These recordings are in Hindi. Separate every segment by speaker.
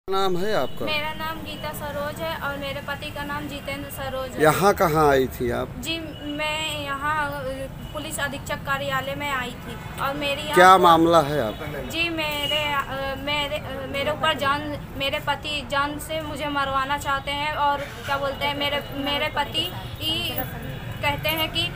Speaker 1: नाम है आपका?
Speaker 2: मेरा नाम गीता सरोज है और मेरे पति का नाम जितेंद्र सरोज है।
Speaker 1: यहाँ कहाँ आई थी आप?
Speaker 2: जी, मैं यहाँ पुलिस अधीक्षक कार्यालय में आई थी और
Speaker 1: क्या मामला है आप?
Speaker 2: जी, मेरे ऊपर मेरे पति जान से मुझे मरवाना चाहते हैं और क्या बोलते हैं, मेरे पति कहते हैं कि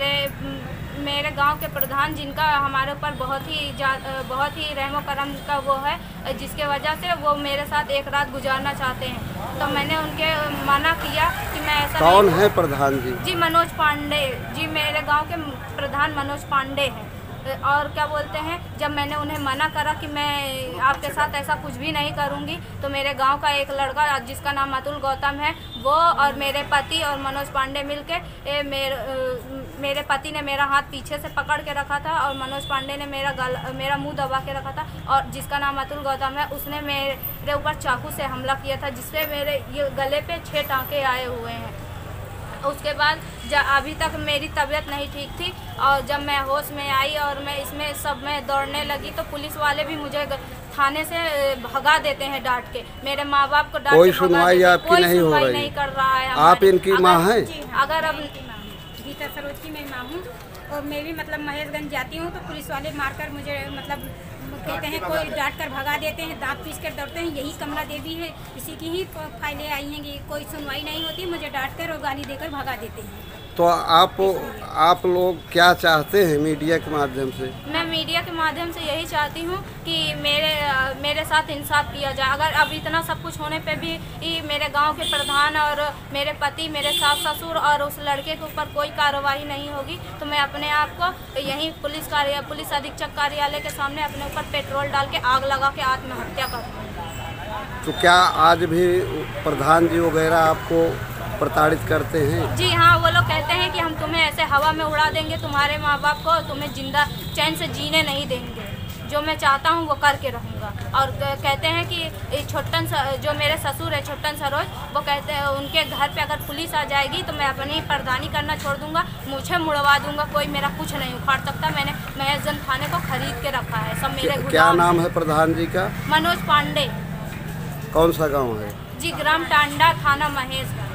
Speaker 2: मेरे गांव के प्रधान, जिनका हमारे ऊपर बहुत ही रहमो करम का वो है, जिसके वजह से वो मेरे साथ एक रात गुजारना चाहते हैं। तो मैंने उनके मना किया कि मैं ऐसा
Speaker 1: कौन है प्रधान जी?
Speaker 2: जी, मनोज पांडे जी, मेरे गांव के प्रधान मनोज पांडे हैं। और क्या बोलते हैं, जब मैंने उन्हें मना करा कि मैं आपके साथ ऐसा कुछ भी नहीं करूंगी, तो मेरे गांव का एक लड़का जिसका नाम अतुल गौतम है, वो और मेरे पति और मनोज पांडे मिलके मेरे पति ने मेरा हाथ पीछे से पकड़ के रखा था और मनोज पांडे ने मेरा मुंह दबा के रखा था, और जिसका नाम अतुल गौतम है उसने मेरे ऊपर चाकू से हमला किया था, जिससे मेरे ये गले पे 6 टाँके आए हुए हैं। उसके बाद अभी तक मेरी तबीयत नहीं ठीक थी, और जब मैं होश में आई और मैं इसमें सब में दौड़ने लगी, तो पुलिस वाले भी मुझे थाने से भगा देते हैं डांट के। मेरे माँ बाप को डांट के
Speaker 1: कोई सुनवाई आपकी नहीं हो रही?
Speaker 2: नहीं कर रहा है।
Speaker 1: आप इनकी माँ हैं?
Speaker 2: अगर अब
Speaker 3: गीता सरोज की मैं माँ हूँ, और मैं भी महेशगंज जाती हूँ तो पुलिस वाले मारकर मुझे कहते हैं, कोई डांट कर भगा देते हैं, दांत पीस कर दौड़ते हैं। यही कमला देवी है, इसी की ही फाइलें आई हैं कि कोई सुनवाई नहीं होती, मुझे डांट कर और गाली देकर भगा देते हैं।
Speaker 1: तो आप लोग क्या चाहते हैं मीडिया के माध्यम से?
Speaker 2: मैं मीडिया के माध्यम से यही चाहती हूँ कि मेरे साथ इंसाफ किया जाए। अगर अब इतना सब कुछ होने पे भी मेरे गांव के प्रधान और मेरे पति, मेरे सास ससुर और उस लड़के के ऊपर कोई कार्रवाई नहीं होगी, तो मैं अपने आप को यहीं पुलिस अधीक्षक कार्यालय के सामने अपने ऊपर पेट्रोल डाल के आग लगा के आत्महत्या करूँगी।
Speaker 1: तो क्या आज भी प्रधान जी वगैरह आपको प्रताड़ित करते हैं?
Speaker 2: जी हाँ, वो लोग कहते हैं कि हम तुम्हें ऐसे हवा में उड़ा देंगे, तुम्हारे माँ बाप को तुम्हें जिंदा चैन से जीने नहीं देंगे। जो मैं चाहता हूँ वो करके रहूँगा। और कहते हैं कि जो मेरे ससुर है छोटन सरोज, वो कहते हैं उनके घर पे अगर पुलिस आ जाएगी तो मैं अपनी प्रधानी करना छोड़ दूंगा, मुझे मुड़वा दूंगा, कोई मेरा कुछ नहीं उखाड़ सकता। मैंने महेशगंज थाने को खरीद के रखा है, सब मेरे गुलाम।
Speaker 1: क्या नाम है प्रधान जी का?
Speaker 2: मनोज पांडे।
Speaker 1: कौन सा गाँव है?
Speaker 2: जी, ग्राम टांडा, थाना महेशगंज।